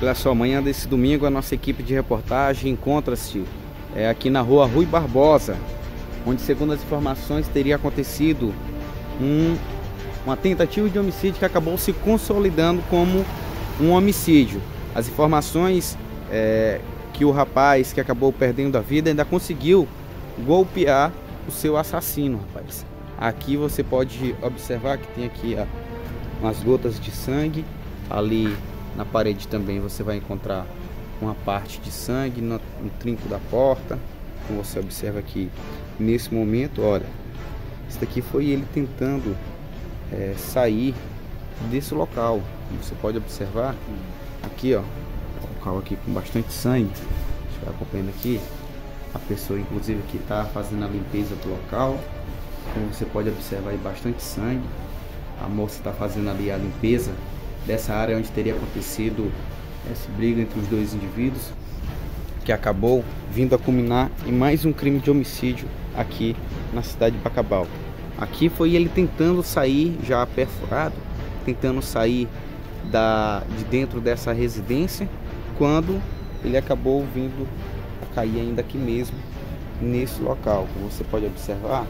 Olha só, amanhã desse domingo a nossa equipe de reportagem encontra-se aqui na rua Rui Barbosa, onde, segundo as informações, teria acontecido uma tentativa de homicídio que acabou se consolidando como um homicídio. As informações que o rapaz que acabou perdendo a vida ainda conseguiu golpear o seu assassino, rapaz. Aqui você pode observar que tem aqui umas gotas de sangue. Ali na parede também você vai encontrar uma parte de sangue no trinco da porta. Como você observa aqui nesse momento, olha, isso daqui foi ele tentando sair desse local. Você pode observar aqui, ó, local aqui com bastante sangue. A gente vai acompanhando aqui a pessoa, inclusive, que está fazendo a limpeza do local. Como você pode observar aí, bastante sangue. A moça está fazendo ali a limpeza dessa área onde teria acontecido essa briga entre os dois indivíduos, que acabou vindo a culminar em mais um crime de homicídio aqui na cidade de Bacabal. Aqui foi ele tentando sair, já perfurado, tentando sair de dentro dessa residência, quando ele acabou vindo a cair ainda aqui mesmo, nesse local. Como você pode observar,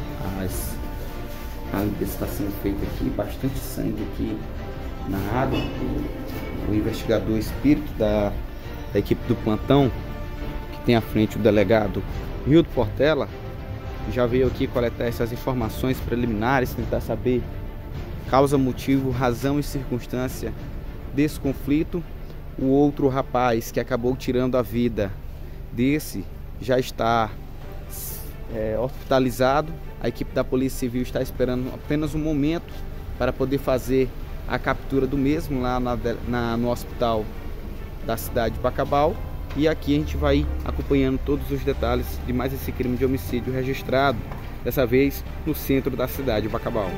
a limpeza está sendo feita aqui, bastante sangue aqui na água. O investigador espírito da equipe do plantão, que tem à frente o delegado Hildo Portela, já veio aqui coletar essas informações preliminares, tentar saber causa, motivo, razão e circunstância desse conflito. O outro rapaz que acabou tirando a vida desse já está hospitalizado. A equipe da Polícia Civil está esperando apenas um momento para poder fazer a captura do mesmo lá no hospital da cidade de Bacabal. E aqui a gente vai acompanhando todos os detalhes de mais esse crime de homicídio registrado, dessa vez no centro da cidade de Bacabal.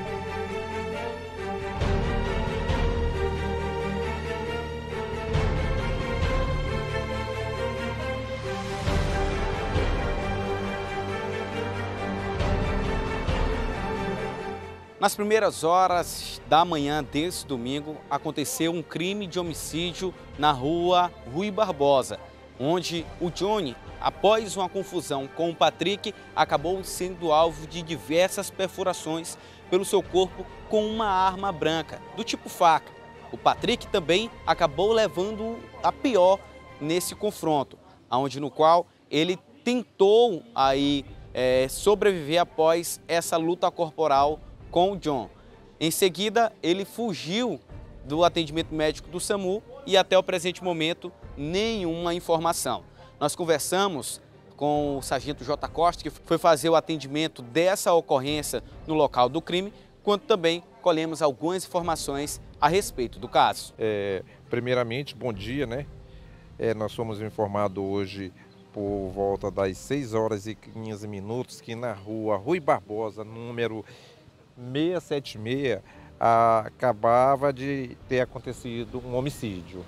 Nas primeiras horas da manhã desse domingo, aconteceu um crime de homicídio na rua Rui Barbosa, onde o Johnny, após uma confusão com o Patrick, acabou sendo alvo de diversas perfurações pelo seu corpo com uma arma branca, do tipo faca. O Patrick também acabou levando a pior nesse confronto, no qual ele tentou sobreviver após essa luta corporal com o John. Em seguida, ele fugiu do atendimento médico do SAMU e até o presente momento, nenhuma informação. Nós conversamos com o sargento J. Costa, que foi fazer o atendimento dessa ocorrência no local do crime, quanto também colhemos algumas informações a respeito do caso. Primeiramente, bom dia, né? Nós fomos informados hoje por volta das 6 horas e 15 minutos que na rua Rui Barbosa, número 676, acabava de ter acontecido um homicídio.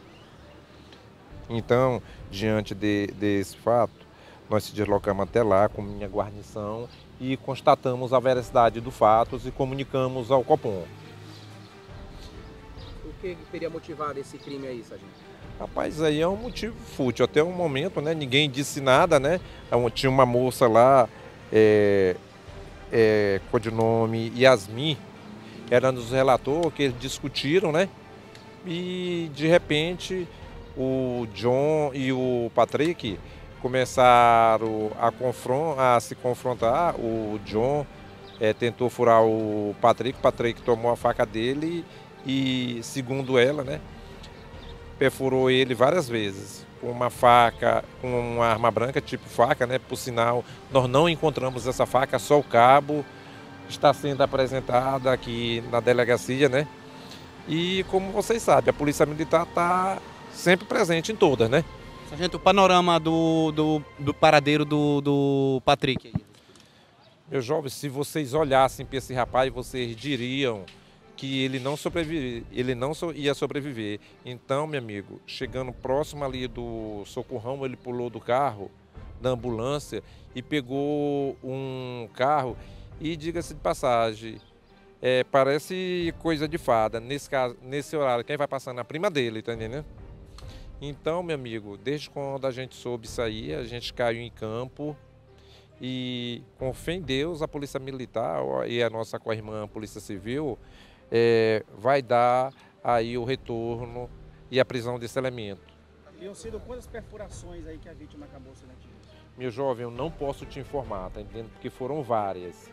Então, diante desse fato, nós se deslocamos até lá com minha guarnição e constatamos a veracidade dos fatos e comunicamos ao Copom. O que teria motivado esse crime aí, sargento? Rapaz, aí é um motivo fútil. Até o momento, né, ninguém disse nada, né? Tinha uma moça lá, codinome Yasmin, ela nos relatou que eles discutiram, né? E de repente o John e o Patrick começaram a se confrontar. O John tentou furar o Patrick tomou a faca dele e, segundo ela, né, perfurou ele várias vezes com uma faca, com uma arma branca, tipo faca, né? Por sinal, nós não encontramos essa faca, só o cabo está sendo apresentado aqui na delegacia, né? E como vocês sabem, a Polícia Militar está sempre presente em todas, né? Sargento, o panorama do paradeiro do Patrick aí. Meus jovens, se vocês olhassem para esse rapaz, vocês diriam que ele não ia sobreviver. Então, meu amigo, chegando próximo ali do socorrão, ele pulou do carro, da ambulância, e pegou um carro. E, diga-se de passagem, parece coisa de fada. Nesse caso, nesse horário, quem vai passando é a prima dele, tá entendendo? Então, meu amigo, desde quando a gente soube isso aí, a gente caiu em campo e, com fé em Deus, a Polícia Militar e a nossa co-irmã a Polícia Civil vai dar aí o retorno e a prisão desse elemento. Tinham sido quantas perfurações aí que a vítima acabou sendo atingida? Meu jovem, eu não posso te informar, tá entendendo? Porque foram várias.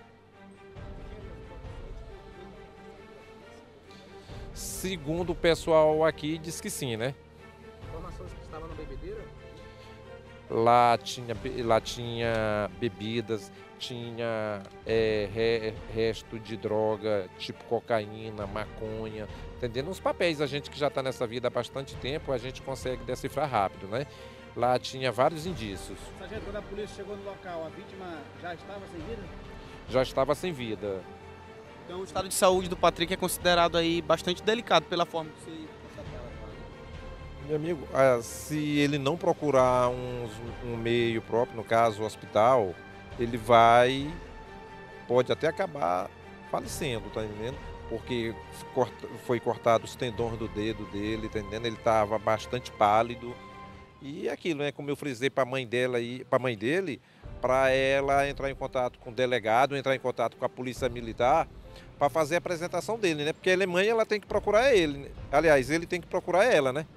Segundo o pessoal aqui, diz que sim, né? Informações que estava na bebedeira? Lá tinha bebidas, tinha resto de droga, tipo cocaína, maconha, entendendo? Os papéis, a gente que já está nessa vida há bastante tempo, a gente consegue decifrar rápido, né? Lá tinha vários indícios. Sargento, quando a polícia chegou no local, a vítima já estava sem vida? Já estava sem vida. Então o estado de saúde do Patrick é considerado aí bastante delicado pela forma que você constatava. Meu amigo, se ele não procurar um meio próprio, no caso o hospital, ele pode até acabar falecendo, tá entendendo? Porque foi cortado os tendões do dedo dele, tá entendendo? Ele estava bastante pálido. E aquilo, né? Como eu frisei para a mãe dele, para ela entrar em contato com o delegado, entrar em contato com a polícia militar, para fazer a apresentação dele, né? Porque ela é mãe, ela tem que procurar ele, né? Aliás, ele tem que procurar ela, né?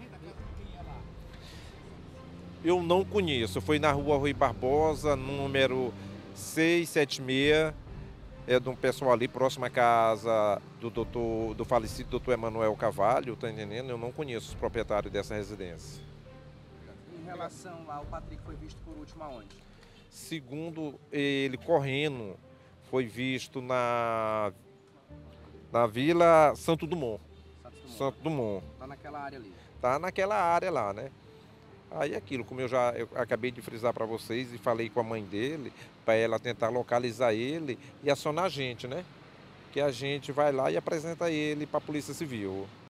Eu não conheço. Foi na rua Rui Barbosa, número 676. É de um pessoal ali próximo à casa do falecido doutor Emanuel Carvalho, tá entendendo? Eu não conheço os proprietários dessa residência. Em relação lá, o Patrick foi visto por último aonde? Segundo ele correndo, foi visto na Vila Santo Dumont. Santo Dumont. Tá naquela área ali. Tá naquela área lá, né? Aí aquilo, como eu acabei de frisar para vocês e falei com a mãe dele, para ela tentar localizar ele e acionar a gente, né? Que a gente vai lá e apresenta ele para a Polícia Civil.